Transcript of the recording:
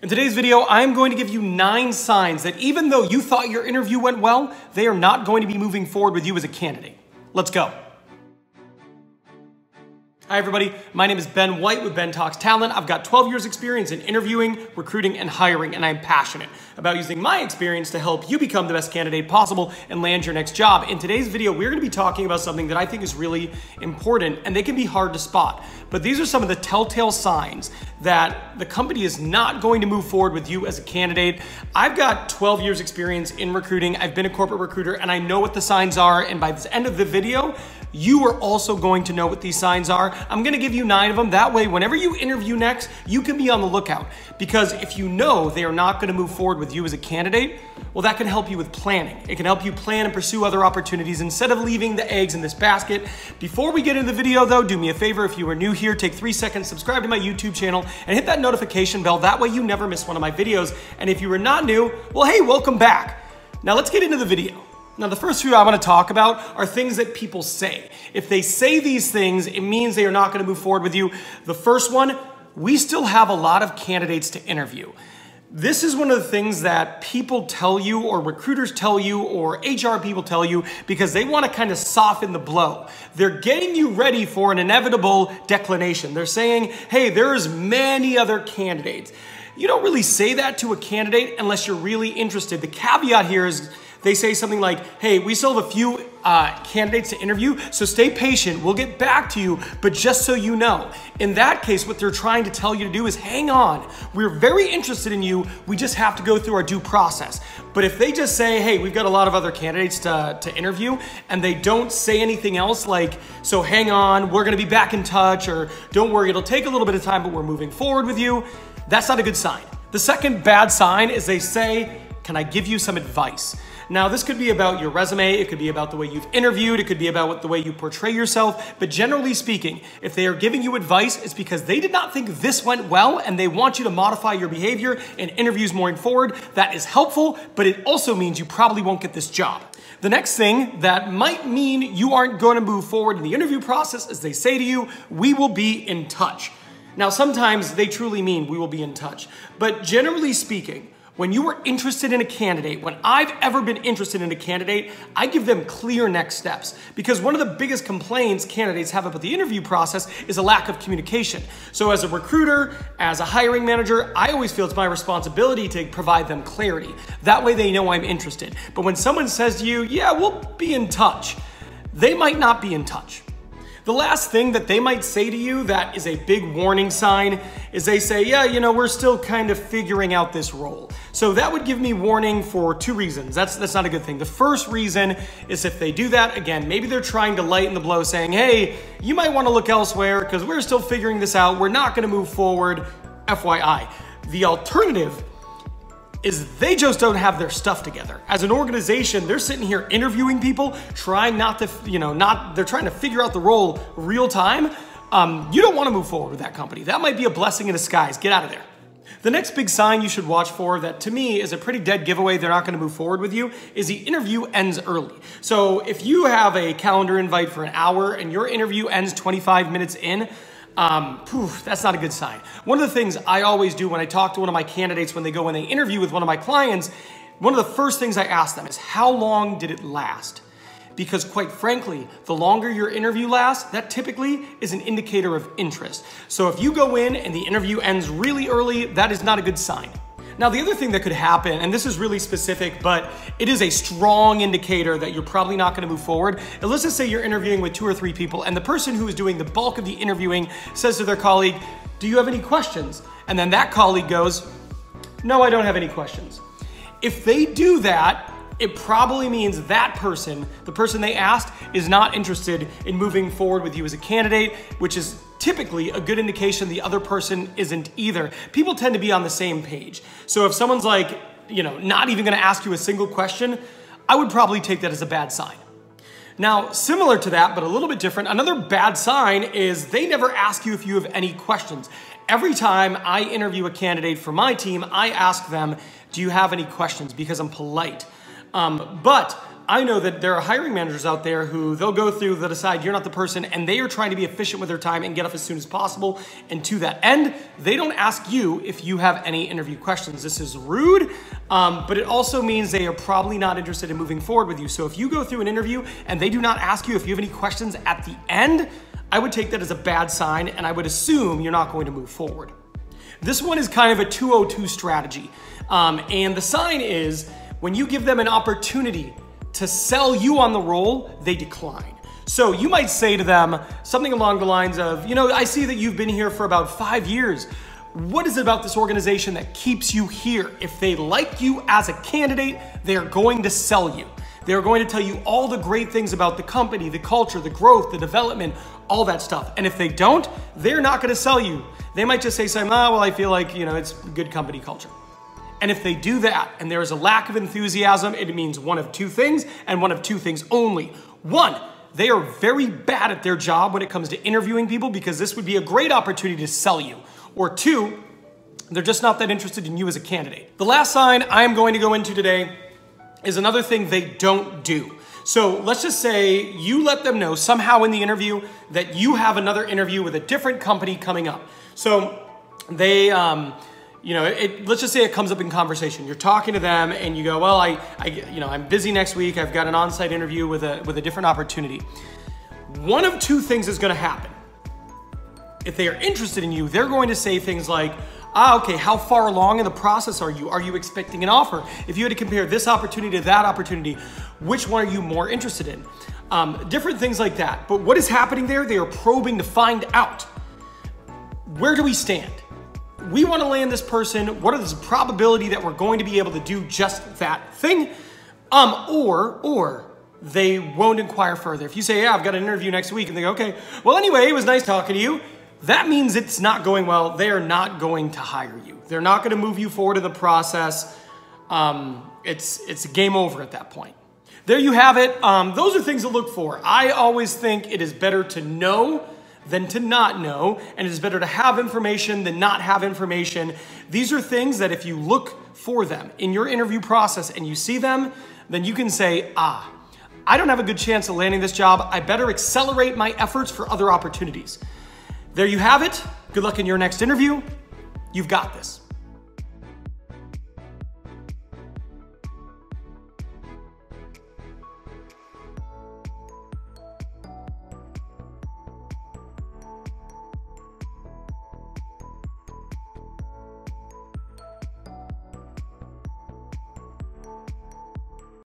In today's video, I'm going to give you 9 signs that even though you thought your interview went well, they are not going to be moving forward with you as a candidate. Let's go. Hi everybody, my name is Ben White with Ben Talks Talent. I've got 12 years experience in interviewing, recruiting, and hiring, and I'm passionate about using my experience to help you become the best candidate possible and land your next job. In today's video, we're gonna be talking about something that I think is really important, and they can be hard to spot. But these are some of the telltale signs that the company is not going to move forward with you as a candidate. I've got 12 years experience in recruiting. I've been a corporate recruiter, and I know what the signs are, and by the end of the video, you are also going to know what these signs are. I'm gonna give you 9 of them. That way, whenever you interview next, you can be on the lookout. Because if you know they are not gonna move forward with you as a candidate, well, that can help you with planning. It can help you plan and pursue other opportunities instead of leaving the eggs in this basket. Before we get into the video though, do me a favor, if you are new here, take 3 seconds, subscribe to my YouTube channel, and hit that notification bell. That way you never miss one of my videos. And if you are not new, well, hey, welcome back. Now let's get into the video. Now, the first few I want to talk about are things that people say. If they say these things, it means they are not going to move forward with you. The first one, we still have a lot of candidates to interview. This is one of the things that people tell you, or recruiters tell you, or HR people tell you, because they want to kind of soften the blow. They're getting you ready for an inevitable declination. They're saying, hey, there's many other candidates. You don't really say that to a candidate unless you're really interested. The caveat here is they say something like, hey, we still have a few candidates to interview, so stay patient, we'll get back to you, but just so you know. In that case, what they're trying to tell you to do is hang on. We're very interested in you, we just have to go through our due process. But if they just say, hey, we've got a lot of other candidates to interview, and they don't say anything else like, so hang on, we're gonna be back in touch, or don't worry, it'll take a little bit of time, but we're moving forward with you, that's not a good sign. The second bad sign is they say, can I give you some advice? Now, this could be about your resume, it could be about the way you've interviewed, it could be about the way you portray yourself, but generally speaking, if they are giving you advice, it's because they did not think this went well and they want you to modify your behavior in interviews moving forward. That is helpful, but it also means you probably won't get this job. The next thing that might mean you aren't going to move forward in the interview process is they say to you, we will be in touch. Now, sometimes they truly mean we will be in touch, but generally speaking, when you are interested in a candidate, when I've ever been interested in a candidate, I give them clear next steps. Because one of the biggest complaints candidates have about the interview process is a lack of communication. So as a recruiter, as a hiring manager, I always feel it's my responsibility to provide them clarity. That way they know I'm interested. But when someone says to you, yeah, we'll be in touch, they might not be in touch. The last thing that they might say to you that is a big warning sign is they say, yeah, you know, we're still kind of figuring out this role. So that would give me warning for 2 reasons. That's not a good thing. The first reason is if they do that, again, maybe they're trying to lighten the blow saying, hey, you might want to look elsewhere because we're still figuring this out. We're not going to move forward, FYI. The alternative is they just don't have their stuff together. As an organization, they're sitting here interviewing people, trying not to, they're trying to figure out the role real time. You don't want to move forward with that company. That might be a blessing in disguise. Get out of there. The next big sign you should watch for that to me is a pretty dead giveaway they're not going to move forward with you is the interview ends early. So if you have a calendar invite for an hour and your interview ends 25 minutes in, that's not a good sign. One of the things I always do when I talk to one of my candidates when they interview with one of my clients, one of the first things I ask them is how long did it last? Because quite frankly, the longer your interview lasts, that typically is an indicator of interest. So if you go in and the interview ends really early, that is not a good sign. Now, the other thing that could happen, and this is really specific, but it is a strong indicator that you're probably not gonna move forward. And let's just say you're interviewing with 2 or 3 people, and the person who is doing the bulk of the interviewing says to their colleague, do you have any questions? And then that colleague goes, no, I don't have any questions. If they do that, it probably means that person, the person they asked, is not interested in moving forward with you as a candidate, which is typically a good indication the other person isn't either. People tend to be on the same page. So if someone's like, not even gonna ask you a single question, I would probably take that as a bad sign. Now, similar to that, but a little bit different, another bad sign is they never ask you if you have any questions. Every time I interview a candidate for my team, I ask them, do you have any questions? Because I'm polite. But I know that there are hiring managers out there who they'll go through, they'll decide you're not the person, and they are trying to be efficient with their time and get off as soon as possible. And to that end, they don't ask you if you have any interview questions. This is rude, but it also means they are probably not interested in moving forward with you. So if you go through an interview and they do not ask you if you have any questions at the end, I would take that as a bad sign, and I would assume you're not going to move forward. This one is kind of a 202 strategy. And the sign is when you give them an opportunity to sell you on the role, they decline. So you might say to them something along the lines of, I see that you've been here for about 5 years. What is it about this organization that keeps you here? If they like you as a candidate, they are going to sell you. They're going to tell you all the great things about the company, the culture, the growth, the development, all that stuff. And if they don't, they're not going to sell you. They might just say something, well, I feel like, it's good company culture. And if they do that and there is a lack of enthusiasm, it means one of two things and one of two things only. One, they are very bad at their job when it comes to interviewing people because this would be a great opportunity to sell you. Or two, they're just not that interested in you as a candidate. The last sign I'm going to go into today is another thing they don't do. So let's just say you let them know somehow in the interview that you have another interview with a different company coming up. So they, let's just say it comes up in conversation. You're talking to them and you go, well, I'm busy next week. I've got an on-site interview with a different opportunity. One of two things is going to happen. If they are interested in you, they're going to say things like, okay, how far along in the process are you? Are you expecting an offer? If you had to compare this opportunity to that opportunity, which one are you more interested in? Different things like that. But what is happening there? They are probing to find out, where do we stand? We want to land this person. What is the probability that we're going to be able to do just that thing? Or they won't inquire further. If you say, yeah, I've got an interview next week, and they go, okay, well, anyway, it was nice talking to you. That means it's not going well. They are not going to hire you. They're not going to move you forward in the process. It's game over at that point. There you have it. Those are things to look for. I always think it is better to know than to not know, and it is better to have information than not have information. These are things that if you look for them in your interview process and you see them, then you can say, I don't have a good chance of landing this job. I better accelerate my efforts for other opportunities. There you have it. Good luck in your next interview. You've got this.